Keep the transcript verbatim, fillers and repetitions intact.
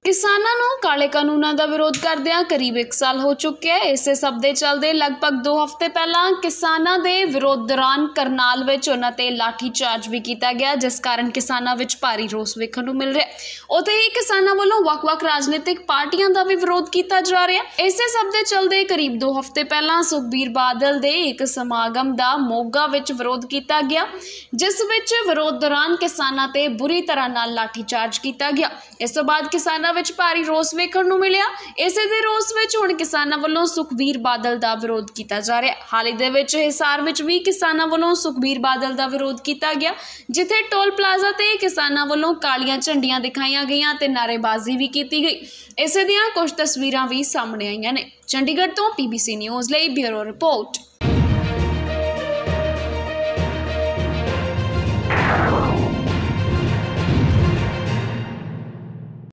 किसानों ਨੂੰ ਕਾਲੇ ਕਾਨੂੰਨਾਂ ਦਾ ਵਿਰੋਧ ਕਰਦਿਆਂ ਕਰੀਬ ਇੱਕ ਸਾਲ ਹੋ ਚੁੱਕਿਆ ਹੈ। ਇਸੇ ਸਭ ਦੇ ਚੱਲਦੇ ਲਗਭਗ ਦੋ ਹਫ਼ਤੇ ਪਹਿਲਾਂ ਕਿਸਾਨਾਂ ਦੇ ਵਿਰੋਧ ਦੌਰਾਨ ਕਰਨਾਲ ਵਿੱਚ ਉਹਨਾਂ ਤੇ ਲਾਠੀ ਚਾਰਜ ਵੀ ਕੀਤਾ ਗਿਆ, ਜਿਸ ਕਾਰਨ ਕਿਸਾਨਾਂ ਵਿੱਚ ਭਾਰੀ ਰੋਸ ਵੇਖਣ ਨੂੰ ਮਿਲ ਰਿਹਾ। ਉੱਥੇ ਹੀ ਕਿਸਾਨਾਂ ਵੱਲੋਂ ਵੱਖ-ਵੱਖ ਰਾਜਨੀਤਿਕ ਪਾਰਟੀਆਂ ਦਾ ਵੀ ਵਿਰੋਧ ਕੀਤਾ ਜਾ ਰਿਹਾ। ਇਸੇ ਸਭ ਦੇ ਚੱਲਦੇ ਕਰੀਬ ਦੋ ਹਫ਼ਤੇ ਪਹਿਲਾਂ ਸੁਖਬੀਰ ਬਾਦਲ ਦੇ ਇੱਕ ਸਮਾਗਮ ਦਾ ਮੋਗਾ ਵਿੱਚ ਵਿਰੋਧ ਕੀਤਾ ਗਿਆ, ਜਿਸ ਵਿੱਚ ਵਿਰੋਧ ਦੌਰਾਨ ਕਿਸਾਨਾਂ ਤੇ ਬੁਰੀ ਤਰ੍ਹਾਂ ਨਾਲ ਲਾਠੀ ਚਾਰਜ ਕੀਤਾ ਗਿਆ। ਇਸ ਤੋਂ ਬਾਅਦ ਕਿਸਾਨਾਂ ਵਿੱਚ ਭਾਰੀ ਰੋਸ ਵੇਖਣ ਨੂੰ ਮਿਲਿਆ। ਇਸੇ ਦੇ ਰੋਸ ਵਿੱਚ ਹੁਣ ਕਿਸਾਨਾਂ ਵੱਲੋਂ ਸੁਖਬੀਰ ਬਾਦਲ ਦਾ ਵਿਰੋਧ ਕੀਤਾ ਜਾ ਰਿਹਾ। ਹਾਲ ਹੀ ਦੇ ਵਿੱਚ ਹਿਸਾਰ ਵਿੱਚ ਵੀ ਕਿਸਾਨਾਂ ਵੱਲੋਂ ਸੁਖਬੀਰ ਬਾਦਲ ਦਾ ਵਿਰੋਧ ਕੀਤਾ ਗਿਆ, ਜਿੱਥੇ ਟੋਲ ਪਲਾਜ਼ਾ ਤੇ ਕਿਸਾਨਾਂ ਵੱਲੋਂ ਕਾਲੀਆਂ ਝੰਡੀਆਂ ਦਿਖਾਈਆਂ ਗਈਆਂ ਤੇ ਨਾਅਰੇਬਾਜ਼ੀ ਵੀ ਕੀਤੀ ਗਈ। ਇਸੇ ਦੀਆਂ ਕੁਝ ਤਸਵੀਰਾਂ ਵੀ ਸਾਹਮਣੇ ਆਈਆਂ ਨੇ। ਚੰਡੀਗੜ੍ਹ ਤੋਂ ਪੀਬੀਸੀ ਨਿਊਜ਼ ਲਈ ਬਿਊਰੋ ਰਿਪੋਰਟ।